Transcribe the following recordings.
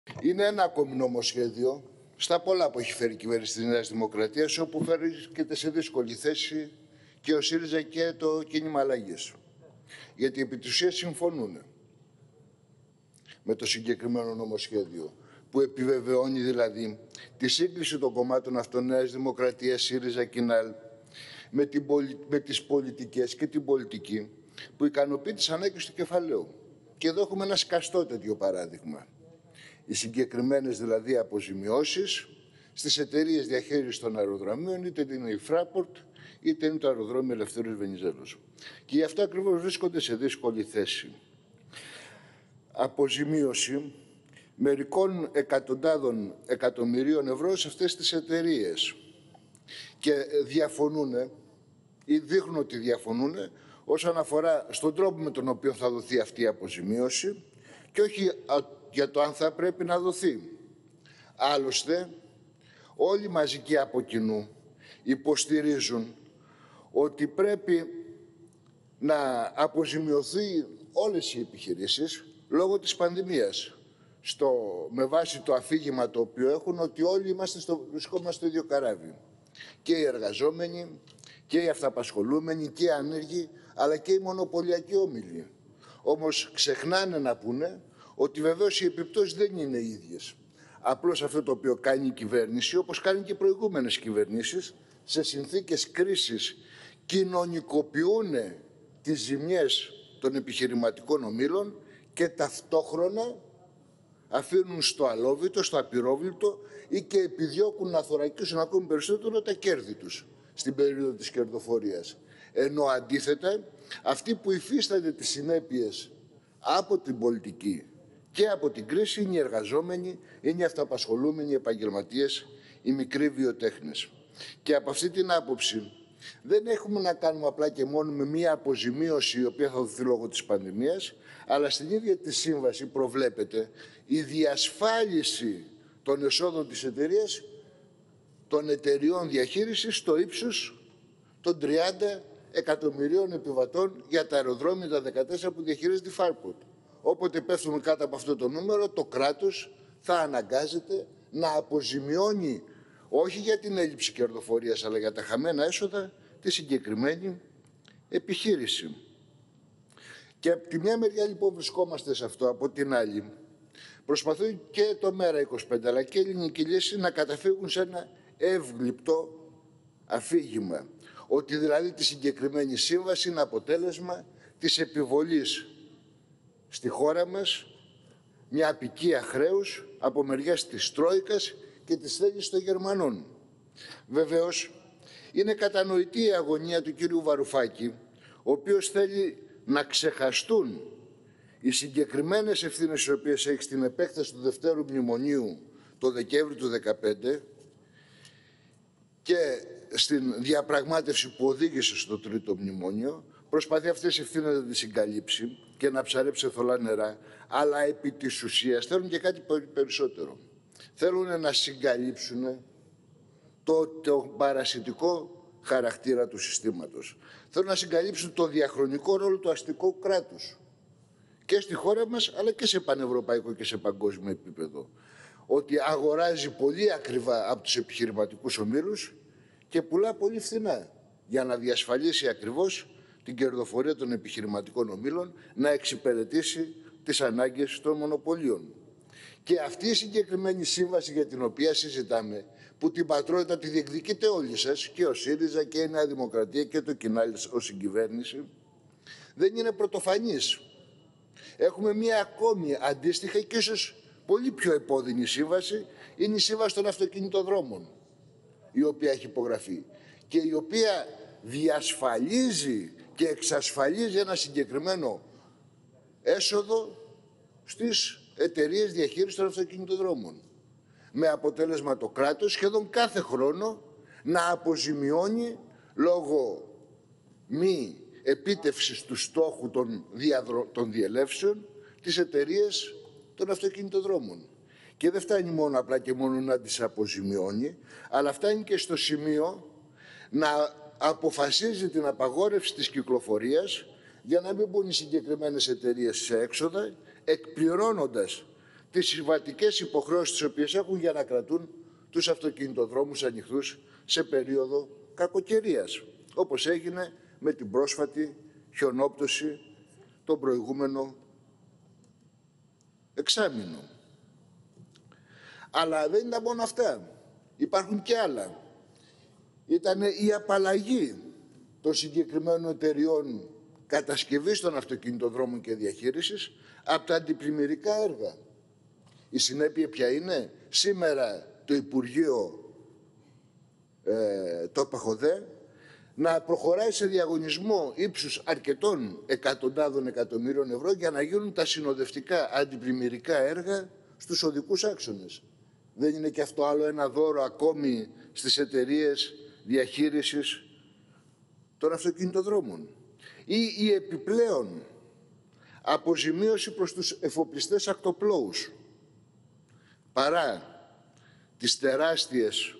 Είναι ένα ακόμη νομοσχέδιο στα πολλά που έχει φέρει η κυβέρνηση της Νέας Δημοκρατίας, όπου βρίσκεται σε δύσκολη θέση και ο ΣΥΡΙΖΑ και το κίνημα αλλαγής. Γιατί επί της ουσίας συμφωνούν με το συγκεκριμένο νομοσχέδιο, που επιβεβαιώνει δηλαδή τη σύγκληση των κομμάτων αυτών Νέας Δημοκρατίας, ΣΥΡΙΖΑ, ΚΙΝΑΛ, με τις πολιτικές και την πολιτική που ικανοποιεί τις ανάγκες του κεφαλαίου. Και εδώ έχουμε ένα σκαστό τέτοιο παράδειγμα. Οι συγκεκριμένες δηλαδή αποζημιώσεις στις εταιρείες διαχείρισης των αεροδρομίων, είτε είναι η Fraport, είτε είναι το αεροδρόμιο Ελευθέριος Βενιζέλος. Και γι' αυτό ακριβώς βρίσκονται σε δύσκολη θέση. Αποζημίωση μερικών εκατοντάδων εκατομμυρίων ευρώ σε αυτές τις εταιρείες. Και διαφωνούν ή δείχνουν ότι διαφωνούν όσον αφορά στον τρόπο με τον οποίο θα δοθεί αυτή η αποζημίωση και όχι για το αν θα πρέπει να δοθεί. Άλλωστε, όλοι μαζικοί από κοινού υποστηρίζουν ότι πρέπει να αποζημιωθεί όλες οι επιχειρήσεις λόγω της πανδημίας. Με βάση το αφήγημα το οποίο έχουν ότι όλοι βρισκόμαστε στο ίδιο καράβι. Και οι εργαζόμενοι, και οι αυταπασχολούμενοι, και οι άνεργοι, αλλά και οι μονοπωλιακοί όμιλοι. Όμως ξεχνάνε να πούνε ότι βεβαίως οι επιπτώσεις δεν είναι οι ίδιες. Απλώς αυτό το οποίο κάνει η κυβέρνηση, όπως κάνει και οι προηγούμενες κυβερνήσεις, σε συνθήκες κρίσης κοινωνικοποιούν τις ζημιές των επιχειρηματικών ομίλων και ταυτόχρονα αφήνουν στο αλόβητο, στο απειρόβλητο ή και επιδιώκουν να θωρακίσουν ακόμη περισσότερο τα κέρδη τους στην περίοδο της κερδοφορίας. Ενώ αντίθετα, αυτοί που υφίστανται τις συνέπειες από την πολιτική και από την κρίση είναι οι εργαζόμενοι, είναι οι αυταπασχολούμενοι, οι επαγγελματίες, οι μικροί βιοτέχνες. Και από αυτή την άποψη δεν έχουμε να κάνουμε απλά και μόνο με μία αποζημίωση η οποία θα δοθεί λόγω της πανδημίας, αλλά στην ίδια τη σύμβαση προβλέπεται η διασφάλιση των εσόδων της εταιρείας, των εταιριών διαχείρισης στο ύψος των 30 εκατομμυρίων επιβατών για τα αεροδρόμια τα 14 που διαχειρίζεται η Fraport. Όποτε πέφτουμε κάτω από αυτό το νούμερο, το κράτος θα αναγκάζεται να αποζημιώνει όχι για την έλλειψη κερδοφορίας, αλλά για τα χαμένα έσοδα τη συγκεκριμένη επιχείρηση. Και από τη μια μεριά λοιπόν βρισκόμαστε σε αυτό, από την άλλη προσπαθούν και το ΜΕΡΑ25 αλλά και η Ελληνική Λύση να καταφύγουν σε ένα εύγλυπτο αφήγημα. Ότι δηλαδή τη συγκεκριμένη σύμβαση είναι αποτέλεσμα της επιβολής στη χώρα μας μια απικία χρέους από μεριάς της Τρόικας και της θέλησης των Γερμανών. Βεβαίως, είναι κατανοητή η αγωνία του κύριου Βαρουφάκη, ο οποίος θέλει να ξεχαστούν οι συγκεκριμένες ευθύνες οι οποίες έχει στην επέκταση του Δευτέρου Μνημονίου το Δεκέμβρη του 2015 και στην διαπραγμάτευση που οδήγησε στο Τρίτο Μνημόνιο. Προσπαθεί αυτές τις ευθύνες να τις συγκαλύψει και να ψαρέψει θολά νερά, αλλά επί της ουσίας θέλουν και κάτι περισσότερο. Θέλουν να συγκαλύψουν το παρασιτικό χαρακτήρα του συστήματος. Θέλουν να συγκαλύψουν το διαχρονικό ρόλο του αστικού κράτους και στη χώρα μας, αλλά και σε πανευρωπαϊκό και σε παγκόσμιο επίπεδο. Ότι αγοράζει πολύ ακριβά από τους επιχειρηματικούς ομίλους και πουλά πολύ φθηνά για να διασφαλίσει ακριβώς την κερδοφορία των επιχειρηματικών ομίλων, να εξυπηρετήσει τις ανάγκες των μονοπωλίων. Και αυτή η συγκεκριμένη σύμβαση για την οποία συζητάμε, που την πατρότητα τη διεκδικείτε όλοι σας, και ο ΣΥΡΙΖΑ και η Νέα Δημοκρατία και το ΚΙΝΑΛ ως συγκυβέρνηση, δεν είναι πρωτοφανής. Έχουμε μία ακόμη αντίστοιχα και ίσως πολύ πιο επώδυνη σύμβαση, είναι η Σύμβαση των Αυτοκινητοδρόμων, η οποία έχει υπογραφεί και η οποία διασφαλίζει και εξασφαλίζει ένα συγκεκριμένο έσοδο στις εταιρείες διαχείρισης των αυτοκινητοδρόμων. Με αποτέλεσμα το κράτος σχεδόν κάθε χρόνο να αποζημιώνει λόγω μη επίτευξης του στόχου των διελεύσεων τις εταιρείες των αυτοκινητοδρόμων. Και δεν φτάνει μόνο απλά και μόνο να τις αποζημιώνει, αλλά φτάνει και στο σημείο να αποφασίζει την απαγόρευση της κυκλοφορίας για να μην μπουν οι συγκεκριμένες εταιρείες σε έξοδα, εκπληρώνοντας τις συμβατικές υποχρεώσεις τις οποίες έχουν για να κρατούν τους αυτοκινητοδρόμους ανοιχτούς σε περίοδο κακοκαιρίας, όπως έγινε με την πρόσφατη χιονόπτωση τον προηγούμενο εξάμηνο. Αλλά δεν ήταν μόνο αυτά. Υπάρχουν και άλλα. Ήταν η απαλλαγή των συγκεκριμένων εταιριών κατασκευής των αυτοκινητοδρόμων και διαχείρισης από τα αντιπλημμυρικά έργα. Η συνέπεια ποια είναι? Σήμερα το Υπουργείο, το ΠΑΧΟΔΕ, να προχωράει σε διαγωνισμό ύψους αρκετών εκατοντάδων εκατομμύριων ευρώ για να γίνουν τα συνοδευτικά αντιπλημμυρικά έργα στους οδικούς άξονες. Δεν είναι και αυτό άλλο ένα δώρο ακόμη στις εταιρείες διαχείρισης των αυτοκινητοδρόμων? Ή η επιπλέον αποζημίωση προς τους εφοπλιστές ακτοπλώους, παρά τις τεράστιες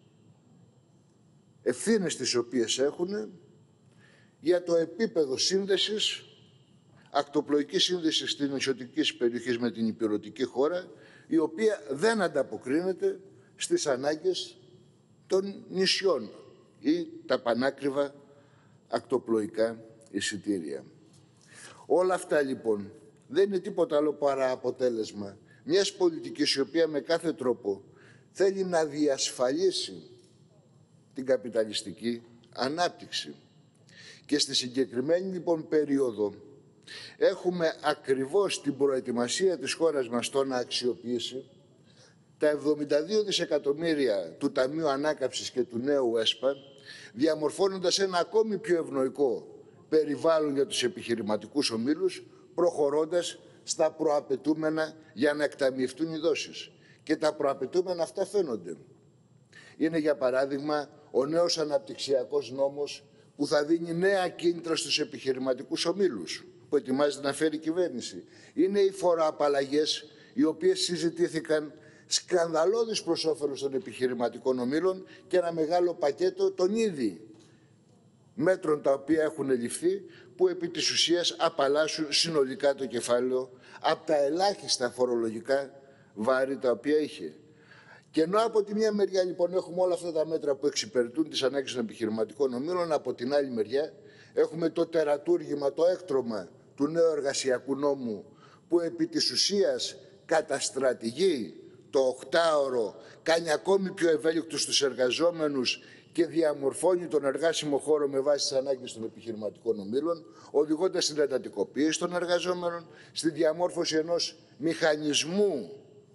ευθύνες τις οποίες έχουν για το επίπεδο σύνδεσης, ακτοπλοϊκής σύνδεσης στην νησιωτική περιοχή με την ηπειρωτική χώρα, η οποία δεν ανταποκρίνεται στις ανάγκες των νησιών ή τα πανάκριβα ακτοπλοϊκά εισιτήρια. Όλα αυτά λοιπόν δεν είναι τίποτα άλλο παρά αποτέλεσμα μιας πολιτικής η οποία με κάθε τρόπο θέλει να διασφαλίσει την καπιταλιστική ανάπτυξη. Και στη συγκεκριμένη λοιπόν περίοδο έχουμε ακριβώς την προετοιμασία της χώρας μας στο να αξιοποιήσει τα 72 δισεκατομμύρια του Ταμείου Ανάκαμψης και του νέου ΕΣΠΑ, διαμορφώνοντας ένα ακόμη πιο ευνοϊκό περιβάλλον για τους επιχειρηματικούς ομίλους, προχωρώντας στα προαπαιτούμενα για να εκταμιευτούν οι δόσεις. Και τα προαπαιτούμενα αυτά φαίνονται. Είναι για παράδειγμα ο νέος αναπτυξιακός νόμος που θα δίνει νέα κίνητρα στους επιχειρηματικούς ομίλους που ετοιμάζεται να φέρει η κυβέρνηση. Είναι οι φοροαπαλλαγές οι οποίες συζητήθηκαν σκανδαλώδεις προς όφελος των επιχειρηματικών ομίλων και ένα μεγάλο πακέτο των ήδη μέτρων τα οποία έχουν ληφθεί που επί της ουσίας απαλλάσσουν συνολικά το κεφάλαιο από τα ελάχιστα φορολογικά βάρη τα οποία είχε. Και ενώ από τη μία μεριά λοιπόν έχουμε όλα αυτά τα μέτρα που εξυπηρετούν τις ανάγκες των επιχειρηματικών ομίλων, από την άλλη μεριά έχουμε το τερατούργημα, το έκτρωμα του νέου εργασιακού νόμου που επί της ουσίας καταστρατηγεί το 8ωρο, κάνει ακόμη πιο ευέλικτους τους εργαζόμενους και διαμορφώνει τον εργάσιμο χώρο με βάση τις ανάγκες των επιχειρηματικών ομίλων, οδηγώντας στην εντατικοποίηση των εργαζόμενων, στη διαμόρφωση ενός μηχανισμού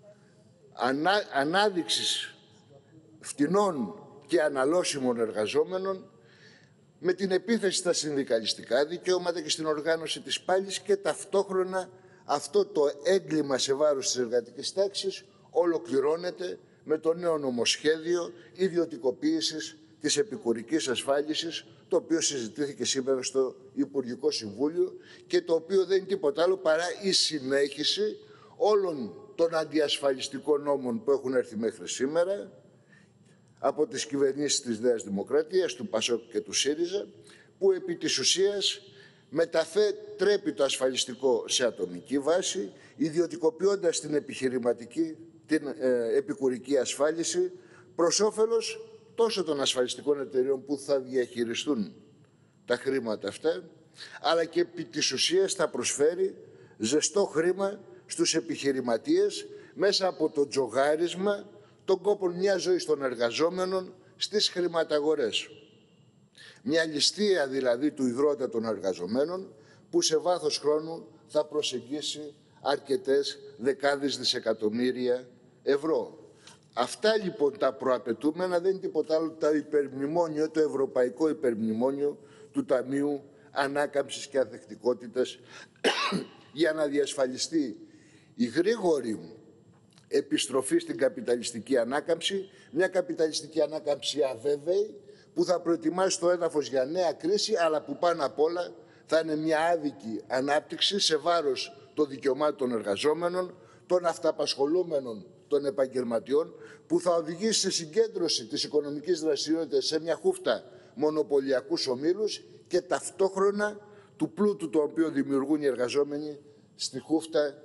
ανάδειξης φτηνών και αναλώσιμων εργαζόμενων, με την επίθεση στα συνδικαλιστικά δικαιώματα και στην οργάνωση της πάλης, και ταυτόχρονα αυτό το έγκλημα σε βάρος της εργατικής τάξης ολοκληρώνεται με το νέο νομοσχέδιο ιδιωτικοποίησης της επικουρικής ασφάλισης, το οποίο συζητήθηκε σήμερα στο Υπουργικό Συμβούλιο και το οποίο δεν είναι τίποτα άλλο παρά η συνέχιση όλων των αντιασφαλιστικών νόμων που έχουν έρθει μέχρι σήμερα από τις κυβερνήσεις της Νέας Δημοκρατίας, του ΠΑΣΟΚ και του ΣΥΡΙΖΑ, που επί της ουσίας μετατρέπει το ασφαλιστικό σε ατομική βάση, ιδιωτικοποιώντας την επιχειρηματική, την επικουρική ασφάλιση, προς όφελος τόσο των ασφαλιστικών εταιρείων που θα διαχειριστούν τα χρήματα αυτά, αλλά και επί της ουσίας θα προσφέρει ζεστό χρήμα στους επιχειρηματίες μέσα από το τζογάρισμα των κόπων μιας ζωής των εργαζόμενων στις χρηματαγορές. Μια ληστεία δηλαδή του ιδρώτα των εργαζομένων που σε βάθος χρόνου θα προσεγγίσει αρκετές δεκάδες δισεκατομμύρια ευρώ. Αυτά λοιπόν τα προαπαιτούμενα δεν είναι τίποτα άλλο το υπερμνημόνιο, το ευρωπαϊκό υπερμνημόνιο του Ταμείου Ανάκαμψης και Ανθεκτικότητας για να διασφαλιστεί η γρήγορη επιστροφή στην καπιταλιστική ανάκαμψη, μια καπιταλιστική ανάκαμψη αβέβαιη που θα προετοιμάσει το έδαφος για νέα κρίση, αλλά που πάνω απ' όλα θα είναι μια άδικη ανάπτυξη σε βάρος των δικαιωμάτων των εργαζόμενων, των αυταπασχολούμενων, των επαγγελματιών, που θα οδηγήσει σε συγκέντρωση της οικονομικής δραστηριότητας σε μια χούφτα μονοπωλιακούς ομίλους και ταυτόχρονα του πλούτου το οποίο δημιουργούν οι εργαζόμενοι στη χούφτα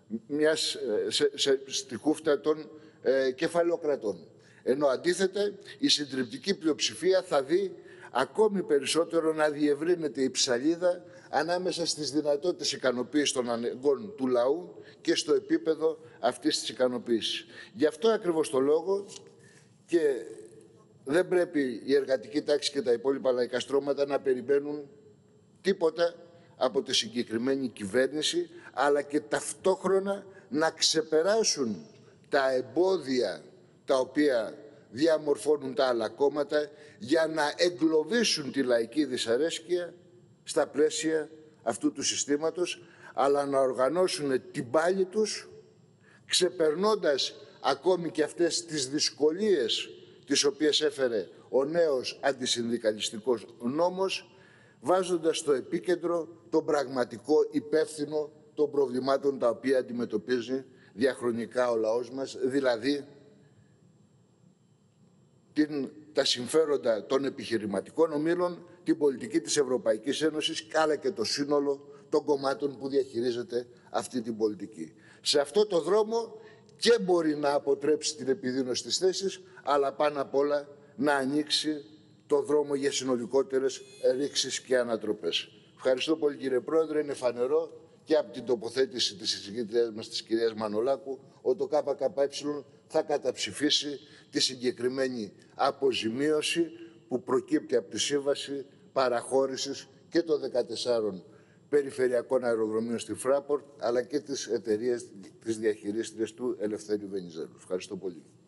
στη χούφτα των κεφαλαιοκρατών. Ενώ αντίθετα η συντριπτική πλειοψηφία θα δει ακόμη περισσότερο να διευρύνεται η ψαλίδα ανάμεσα στις δυνατότητες ικανοποίησης των αναγκών του λαού και στο επίπεδο αυτής της ικανοποίησης. Γι' αυτό ακριβώς το λόγο και δεν πρέπει η εργατική τάξη και τα υπόλοιπα λαϊκά στρώματα να περιμένουν τίποτα από τη συγκεκριμένη κυβέρνηση, αλλά και ταυτόχρονα να ξεπεράσουν τα εμπόδια τα οποία διαμορφώνουν τα άλλα κόμματα για να εγκλωβίσουν τη λαϊκή δυσαρέσκεια στα πλαίσια αυτού του συστήματος, αλλά να οργανώσουν την πάλη τους, ξεπερνώντας ακόμη και αυτές τις δυσκολίες τις οποίες έφερε ο νέος αντισυνδικαλιστικός νόμος, βάζοντας στο επίκεντρο τον πραγματικό υπεύθυνο των προβλημάτων τα οποία αντιμετωπίζει διαχρονικά ο λαός μας, δηλαδή τα συμφέροντα των επιχειρηματικών ομίλων, την πολιτική της Ευρωπαϊκής Ένωσης, αλλά και το σύνολο των κομμάτων που διαχειρίζεται αυτή την πολιτική. Σε αυτό το δρόμο και μπορεί να αποτρέψει την επιδείνωση της θέσης, αλλά πάνω απ' όλα να ανοίξει το δρόμο για συνολικότερες ρήξεις και ανατροπές. Ευχαριστώ πολύ, κύριε Πρόεδρε. Είναι φανερό και από την τοποθέτηση της εισηγήτριας μας, της κυρίας Μανολάκου, ότι το ΚΚΕ θα καταψηφίσει τη συγκεκριμένη αποζημίωση που προκύπτει από τη σύμβαση παραχώρησης και των 14 περιφερειακών αεροδρομίων στη Φράπορτ, αλλά και τις εταιρείες της διαχειρίστριας του Ελευθέριου Βενιζέλου. Ευχαριστώ πολύ.